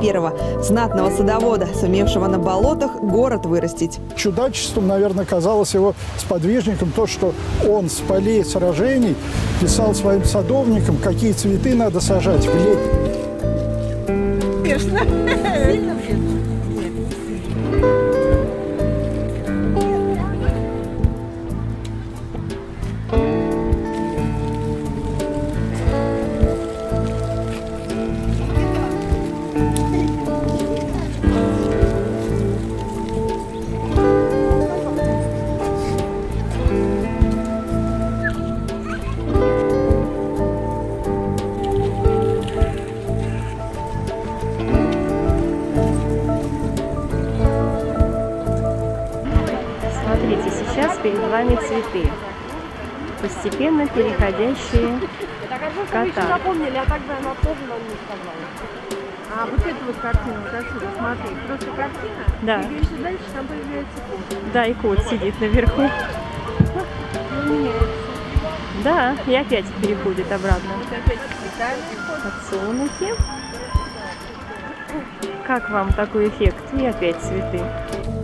первого знатного садовода, сумевшего на болотах город вырастить. Чудачеством, наверное, казалось его сподвижником то, что он с полей сражений писал своим садовникам, какие цветы надо сажать в лет. Смотрите, сейчас перед вами цветы, постепенно переходящие в кота. Запомнили, а тогда она тоже нам не сказала. А вот эту вот картину, вот отсюда, смотри, просто картина, Да. двигаешься дальше, там появляется кот. Да, и кот сидит наверху. Он меняется. Да, и опять переходит обратно. Вот опять специальный кот. Подсолнухи. Как вам такой эффект? И опять цветы.